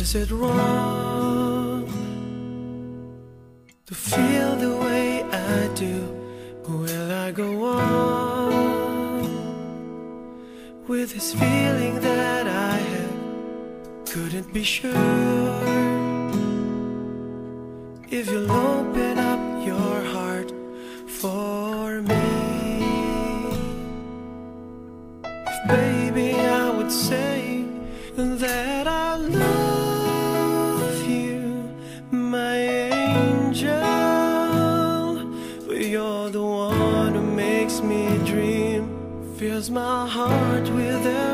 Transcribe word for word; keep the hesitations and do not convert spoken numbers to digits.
Is it wrong to feel the way I do? Will I go on with this feeling that I have? Couldn't be sure if you'll open up your heart for me. If baby I would say that I love you, my angel, but you're the one who makes me dream, fills my heart with